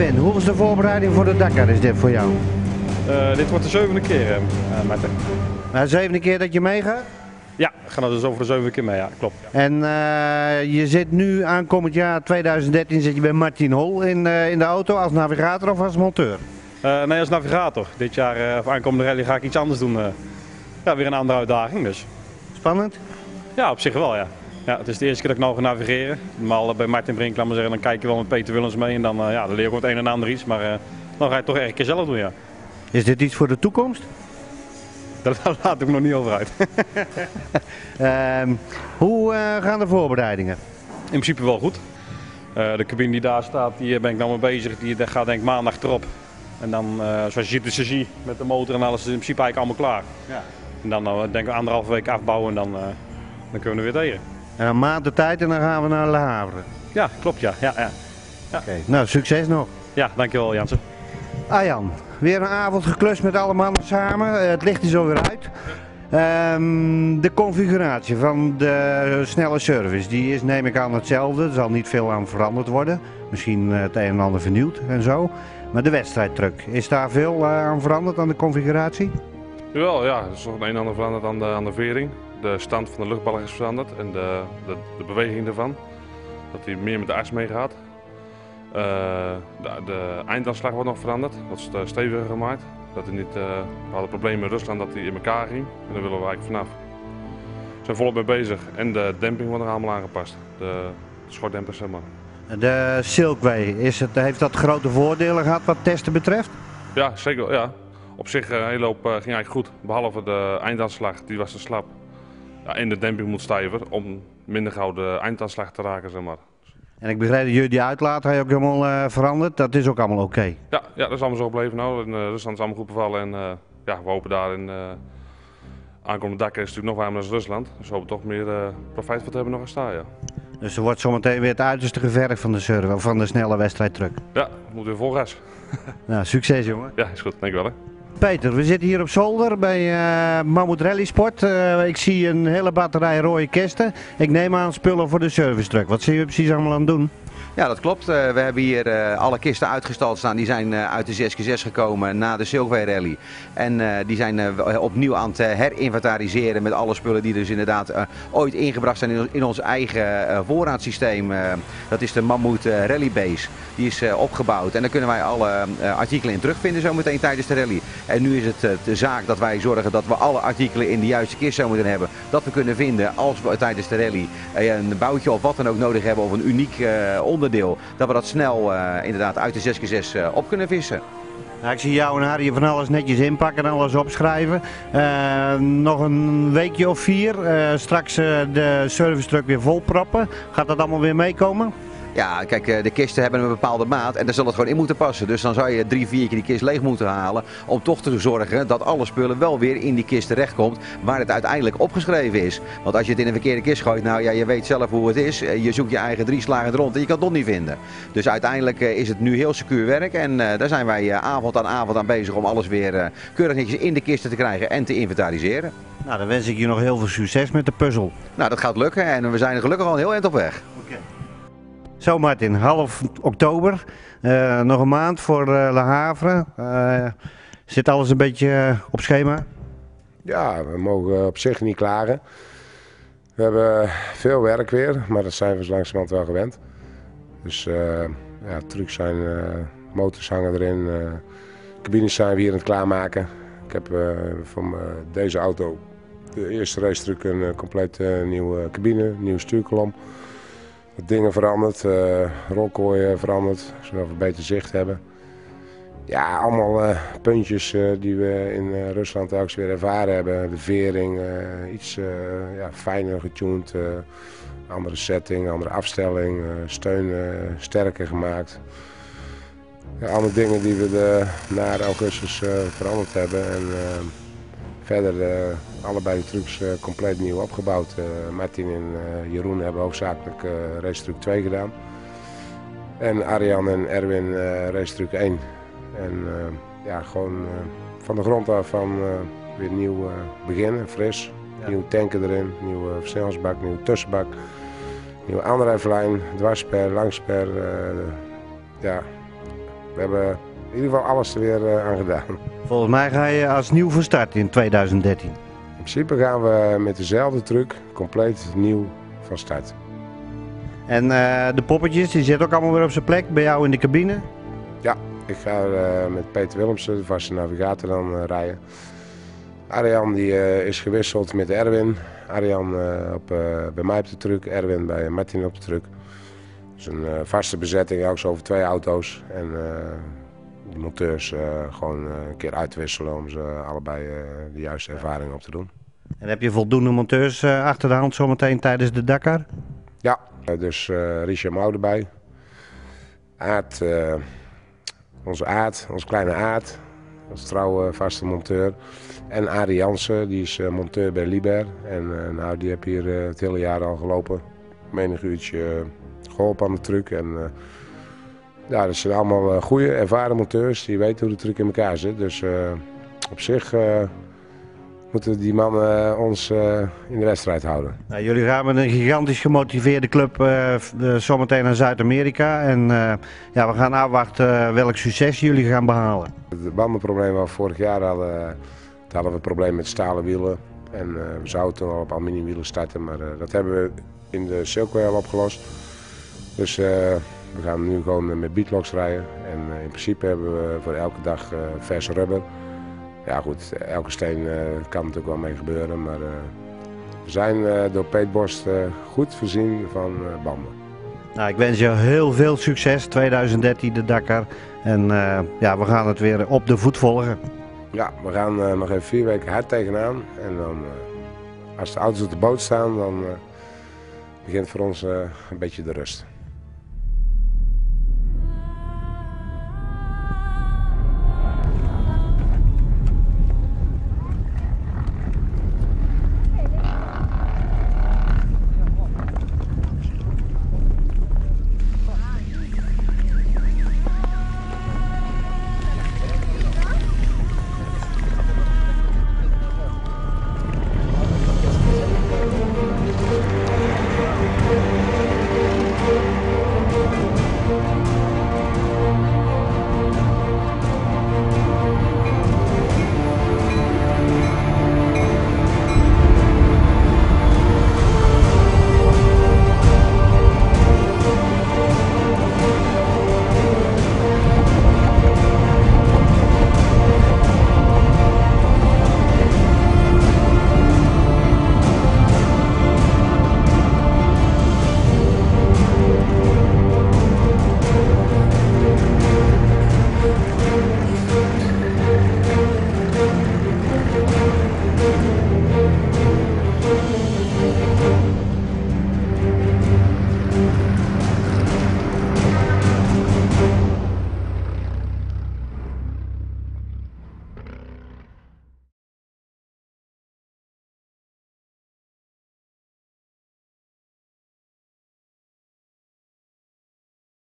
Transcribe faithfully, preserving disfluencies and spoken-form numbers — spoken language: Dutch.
Martin, hoeveelste voorbereiding voor de Dakar is dit voor jou? Uh, dit wordt de zevende keer, uh, Martin. Nou, de zevende keer dat je meegaat? Ja, we gaan er dus over de zevende keer mee, ja, klopt. En uh, je zit nu aankomend jaar tweeduizend dertien zit je bij Martin Hol in, uh, in de auto als navigator of als monteur? Uh, nee, als navigator. Dit jaar, uh, of aankomende rally, ga ik iets anders doen. Uh, ja, weer een andere uitdaging dus. Spannend? Ja, op zich wel, ja. Ja, het is de eerste keer dat ik nou ga navigeren. Normaal bij Martin Brink, laat maar zeggen, dan kijk je wel met Peter Willems mee en dan, uh, ja, dan leer je gewoon het een en ander iets. Maar uh, dan ga je het toch echt een keer zelf doen, ja. Is dit iets voor de toekomst? Daar laat ik me nog niet over uit. uh, hoe uh, gaan de voorbereidingen? In principe wel goed. Uh, de cabine die daar staat, die ben ik nou mee bezig. Die gaat denk ik maandag erop. En dan, uh, zoals je ziet, de chassis met de motor en alles is in principe eigenlijk allemaal klaar. Ja. En dan uh, denk ik anderhalve week afbouwen en dan, uh, dan kunnen we er weer tegen. En een maand de tijd en dan gaan we naar Le Havre. Ja, klopt ja. ja, ja. ja. Oké, okay. Nou succes nog. Ja, dankjewel Jansen. Arjan, weer een avond geklust met alle mannen samen. Uh, het licht is alweer uit. Um, de configuratie van de snelle service, die is neem ik aan hetzelfde. Er zal niet veel aan veranderd worden. Misschien uh, het een en ander vernieuwd en zo. Maar de wedstrijdtruck, is daar veel uh, aan veranderd aan de configuratie? Jawel, ja, er is nog een en ander veranderd aan de, aan de vering. De stand van de luchtbalk is veranderd en de, de, de beweging ervan. Dat hij meer met de as meegaat. Uh, de, de eindaanslag wordt nog veranderd, dat is uh, steviger gemaakt. Dat hij niet, uh, we hadden problemen in Rusland dat hij in elkaar ging en daar willen we eigenlijk vanaf. We zijn volop mee bezig en de demping wordt nog allemaal aangepast. De, de schortdempers zeg maar. De Silkway, is het, heeft dat grote voordelen gehad wat testen betreft? Ja, zeker. Ja. Op zich, een hele hoop uh, ging eigenlijk goed, behalve de eindaanslag, die was te slap. Ja, en de demping moet stijver om minder gauw de eindaanslag te raken, zeg maar. En ik begrijp dat jullie die uitlaat hij ook helemaal uh, veranderd, dat is ook allemaal oké? Okay. Ja, ja, dat is allemaal zo gebleven nou. In uh, Rusland is allemaal goed bevallen en uh, ja, we hopen daar in uh, aankomende Dakar is natuurlijk nog warmer dan Rusland. Dus we hopen toch meer uh, profijt van te hebben nog eens staan, ja. Dus er wordt zometeen weer het uiterste gevergd van de server, van de snelle wedstrijdtruck. Ja, we moeten weer vol gas. Nou, succes jongen. Ja, is goed. Dankjewel hè. Peter, we zitten hier op zolder bij uh, Mammoet Rally Sport. Uh, ik zie een hele batterij rode kisten. Ik neem aan spullen voor de service truck. Wat zie je precies allemaal aan het doen? Ja, dat klopt. Uh, we hebben hier uh, alle kisten uitgestald staan. Die zijn uh, uit de zes keer zes gekomen na de Silkway Rally. En uh, die zijn uh, opnieuw aan het herinventariseren met alle spullen die dus inderdaad uh, ooit ingebracht zijn in, in ons eigen uh, voorraadsysteem. Uh, dat is de Mammoet uh, Rally Base. Die is uh, opgebouwd en daar kunnen wij alle uh, artikelen in terugvinden zometeen tijdens de rally. En nu is het uh, de zaak dat wij zorgen dat we alle artikelen in de juiste kist zo moeten hebben. Dat we kunnen vinden als we tijdens de rally uh, een boutje of wat dan ook nodig hebben of een uniek uh, onderdeel. Dat we dat snel uh, inderdaad uit de zes keer zes uh, op kunnen vissen. Nou, ik zie jou en Harry van alles netjes inpakken en alles opschrijven. Uh, nog een weekje of vier. Uh, straks uh, de service truck weer vol proppen. Gaat dat allemaal weer meekomen? Ja, kijk, de kisten hebben een bepaalde maat en daar zal het gewoon in moeten passen. Dus dan zou je drie, vier keer die kist leeg moeten halen om toch te zorgen dat alle spullen wel weer in die kist terechtkomt waar het uiteindelijk opgeschreven is. Want als je het in een verkeerde kist gooit, nou ja, je weet zelf hoe het is. Je zoekt je eigen drie slagen rond en je kan het nog niet vinden. Dus uiteindelijk is het nu heel secuur werk en uh, daar zijn wij uh, avond aan avond aan bezig om alles weer uh, keurig netjes in de kisten te krijgen en te inventariseren. Nou, dan wens ik je nog heel veel succes met de puzzel. Nou, dat gaat lukken en we zijn gelukkig al een heel eind op weg. Okay. Zo Martin, half oktober, uh, nog een maand voor uh, Le Havre. Uh, zit alles een beetje uh, op schema? Ja, we mogen op zich niet klagen. We hebben veel werk weer, maar dat zijn we zo langzamerhand wel gewend. Dus uh, ja, trucks zijn, uh, motors hangen erin, uh, cabines zijn we hier aan het klaarmaken. Ik heb uh, van uh, deze auto, de eerste racetruck, een uh, compleet uh, nieuwe cabine, nieuwe stuurkolom. Dingen veranderd, uh, rolkooien veranderd, zodat we beter zicht hebben. Ja, allemaal uh, puntjes uh, die we in uh, Rusland telkens weer ervaren hebben. De vering, uh, iets uh, ja, fijner getuned, uh, andere setting, andere afstelling, uh, steun uh, sterker gemaakt. Ja, allemaal dingen die we de, na augustus uh, veranderd hebben. En, uh, verder uh, allebei de trucks uh, compleet nieuw opgebouwd. Uh, Martin en uh, Jeroen hebben hoofdzakelijk uh, racetruck twee gedaan. En Arjan en Erwin uh, racetruck één. En uh, ja, gewoon uh, van de grond af van uh, weer nieuw uh, beginnen, fris. Ja. Nieuwe tanken erin, nieuwe versnellingsbak, nieuwe tussenbak. Nieuwe aandrijflijn, dwarssper, langsper. Uh, ja, we We hebben in ieder geval alles er weer uh, aan gedaan. Volgens mij ga je als nieuw van start in tweeduizend dertien. In principe gaan we met dezelfde truck compleet nieuw van start. En uh, de poppetjes, die zitten ook allemaal weer op zijn plek bij jou in de cabine? Ja, ik ga uh, met Peter Willemsen, de vaste navigator, dan uh, rijden. Arjan die, uh, is gewisseld met Erwin. Arjan uh, op, uh, bij mij op de truck, Erwin bij Martin op de truck. Dus een uh, vaste bezetting, ook zo over twee auto's. En uh, die monteurs uh, gewoon uh, een keer uitwisselen om ze allebei uh, de juiste ervaring op te doen. En heb je voldoende monteurs uh, achter de hand zometeen tijdens de Dakar? Ja, uh, dus uh, Richard Mouw erbij. Aad, uh, onze Aad, onze kleine Aad, als trouwe vaste monteur. En Arie Jansen, die is uh, monteur bij Liber. En uh, nou, die heb hier uh, het hele jaar al gelopen. Menig uurtje uh, geholpen aan de truck. En, uh, ja, dat zijn allemaal uh, goede, ervaren monteurs die weten hoe de truck in elkaar zit. Dus uh, op zich uh, moeten die mannen uh, ons uh, in de wedstrijd houden. Nou, jullie gaan met een gigantisch gemotiveerde club uh, uh, zometeen naar Zuid-Amerika. En uh, ja, we gaan afwachten uh, welk succes jullie gaan behalen. Het bandenprobleem wat we vorig jaar hadden, uh, hadden we een probleem met stalen wielen. En uh, we zouden toen al op aluminiumwielen starten, maar uh, dat hebben we in de Silkway al opgelost. Dus uh, we gaan nu gewoon met beatlocks rijden. En uh, in principe hebben we voor elke dag uh, verse rubber. Ja goed, elke steen uh, kan natuurlijk wel mee gebeuren, maar uh, we zijn uh, door Peet Borst uh, goed voorzien van uh, banden. Nou, ik wens je heel veel succes, tweeduizend dertien de Dakar. En uh, ja, we gaan het weer op de voet volgen. Ja, we gaan uh, nog even vier weken hard tegenaan. En dan, uh, als de auto's op de boot staan, dan uh, begint voor ons uh, een beetje de rust.